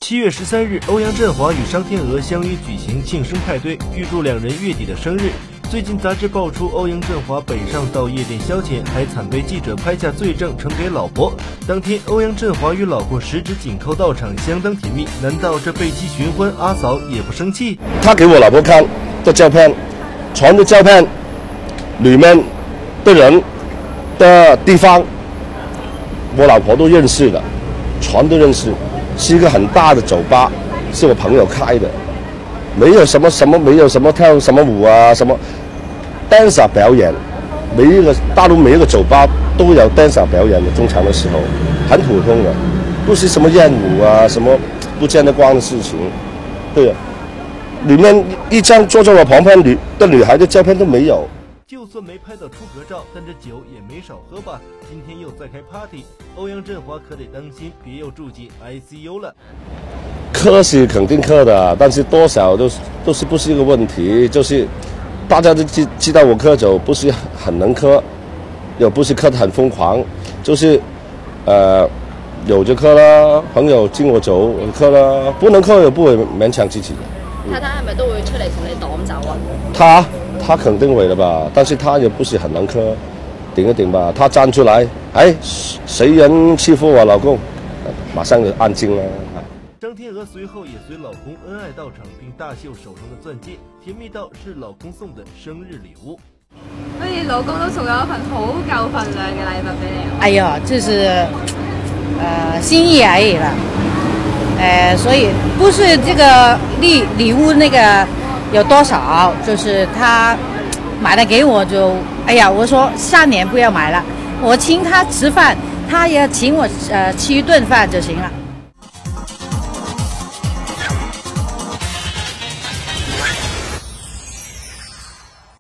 7月13日，欧阳震华与商天娥相约举行庆生派对，预祝两人月底的生日。最近杂志爆出欧阳震华北上到夜店消遣，还惨被记者拍下罪证呈给老婆。当天，欧阳震华与老婆十指紧扣到场，相当甜蜜。难道这背妻寻欢，阿嫂也不生气？ 他给我老婆看的照片，传的照片里面的人的地方，我老婆都认识的，全都认识。是一个很大的酒吧，是我朋友开的，没有什么，没有什么跳什么舞啊，什么 dancer 表演，每一个大陆每一个酒吧都有 dancer 表演的，中场的时候很普通的，不是什么艳舞啊，什么不见得光的事情。对，里面一张坐在我旁边的女孩的照片都没有。 就算没拍到出格照，但这酒也没少喝吧？今天又在开 party， 欧阳震华可得当心，别又住进 ICU 了。 喝是肯定喝的，但是多少都是不是一个问题。就是大家都知道我喝酒不是很能喝，又不是喝得很疯狂，就是有就喝啦，朋友敬我酒我就喝啦，不能喝又不会勉強自己。 太太係咪都會出嚟同你擋酒啊？ 他肯定會的吧，但是他也不是很能喝，頂一頂吧。他站出來，哎，誰人欺負我老公，馬上就安靜了。 商天娥隨後也隨老公恩愛到場，並大秀手上的鑽戒，甜蜜到是老公送的生日禮物。 好似老公都送咗一份好夠份量嘅禮物俾你。 哎呀，這是心意而已了。所以不是这个礼物那个有多少，就是他买了给我就，哎呀，我说下年不要买了，我请他吃饭，他也请我吃一顿饭就行了。